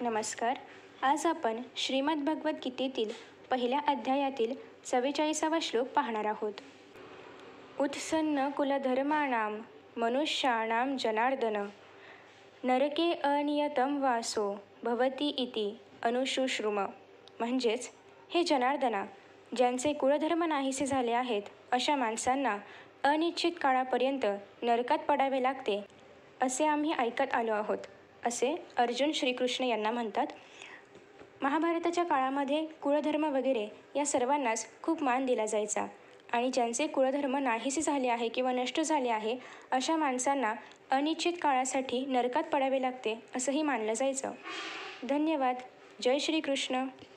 नमस्कार. आज आपण श्रीमद भगवद्गीतेतील पहिल्या अध्यायातील 44वा श्लोक पाहणार आहोत. उत्सन्न कुलधर्माणां मनुष्याणां जनार्दन नरके अनियतम वासो भवती इति अनुशुश्रुम. म्हणजेच, हे जनार्दना, ज्यांचे कुळधर्म नाहीसे झाले आहेत अशा माणसांना अनिश्चित काळापर्यंत नरकात पडावे लागते असे आम्ही ऐकत आलो आहोत, असे अर्जुन श्रीकृष्ण यांना म्हणतात. महाभारताच्या काळामध्ये कुळधर्म वगैरे या सर्वांनाच खूप मान दिला जायचा आणि ज्यांचे कुळधर्म नाहीसे झाले आहे किंवा नष्ट झाले आहे अशा माणसांना अनिश्चित काळासाठी नरकात पडावे लागते असंही मानलं जायचं. धन्यवाद. जय श्रीकृष्ण.